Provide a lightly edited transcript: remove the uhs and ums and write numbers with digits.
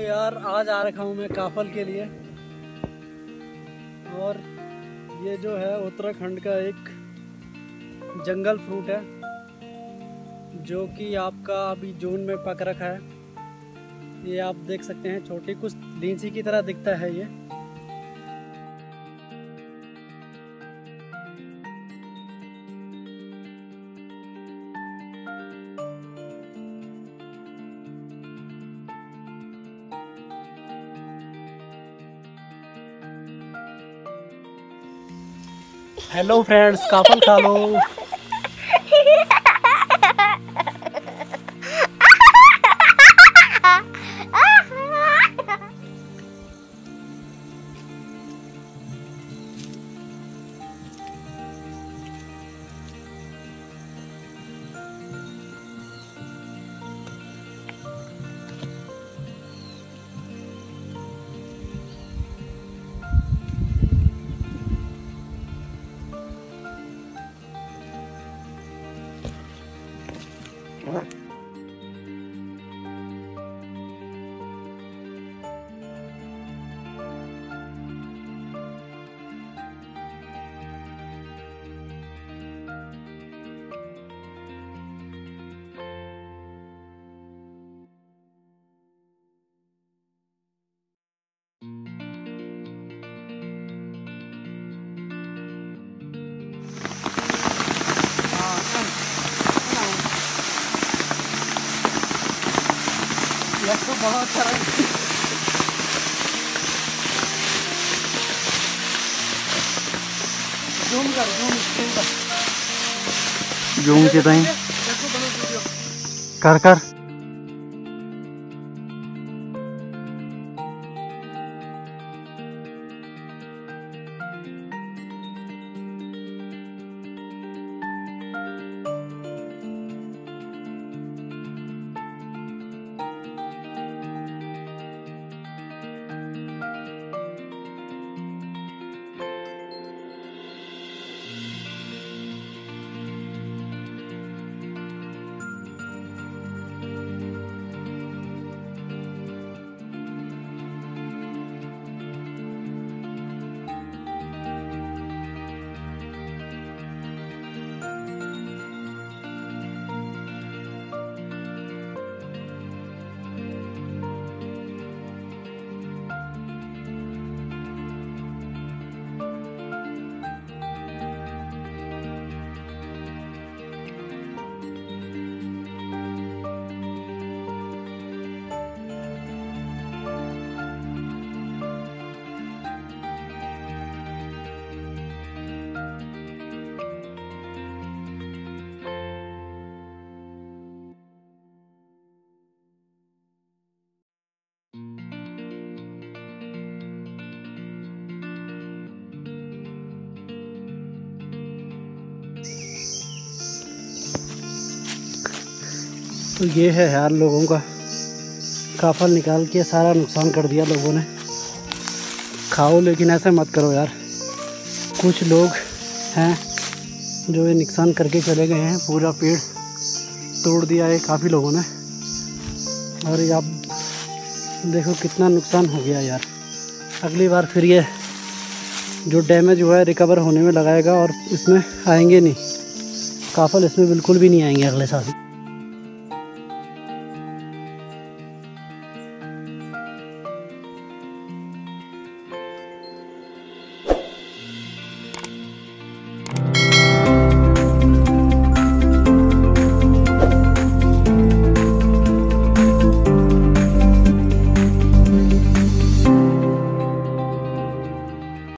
यार आज आ रखा हूँ मैं काफल के लिए। और ये जो है उत्तराखंड का एक जंगल फ्रूट है जो कि आपका अभी जून में पक रखा है। ये आप देख सकते हैं, छोटी कुछ लीची की तरह दिखता है ये। हेलो फ्रेंड्स, काफल खा लो। ये तो बहुत अच्छा जूम से ताई कर कर। तो ये है यार, लोगों का काफल निकाल के सारा नुकसान कर दिया लोगों ने। खाओ लेकिन ऐसे मत करो यार। कुछ लोग हैं जो ये नुकसान करके चले गए हैं, पूरा पेड़ तोड़ दिया है काफ़ी लोगों ने। और ये आप देखो कितना नुकसान हो गया यार। अगली बार फिर ये जो डैमेज हुआ है रिकवर होने में लगाएगा और इसमें आएंगे नहीं, काफल इसमें बिल्कुल भी नहीं आएंगे अगले साल।